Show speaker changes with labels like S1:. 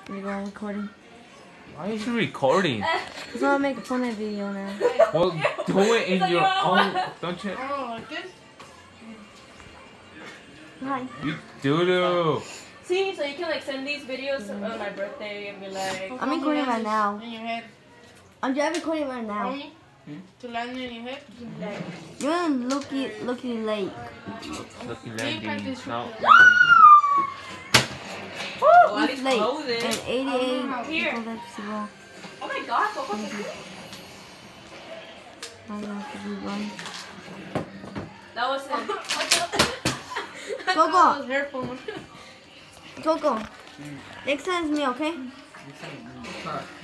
S1: You go recording.
S2: Why is she recording?
S1: Because I'll make a Fornite video now.
S2: Well, do it in your own. Don't you?
S3: Oh, like this?
S1: Hi.
S2: You do.
S4: See, so you can like send these videos on my birthday and be like.
S1: I'm recording right now.
S3: In your head.
S1: I'm recording right now.
S3: Only? To land in your head?
S1: You're in Looky Lake.
S2: Lucky landing. No.
S1: It's late. And 88
S4: Here.
S1: people that's wrong.
S4: Oh my god, Coco.
S1: I have to rerun.
S4: That was it.
S1: Coco.
S3: Hair phone.
S1: Coco. Next time it's me, okay?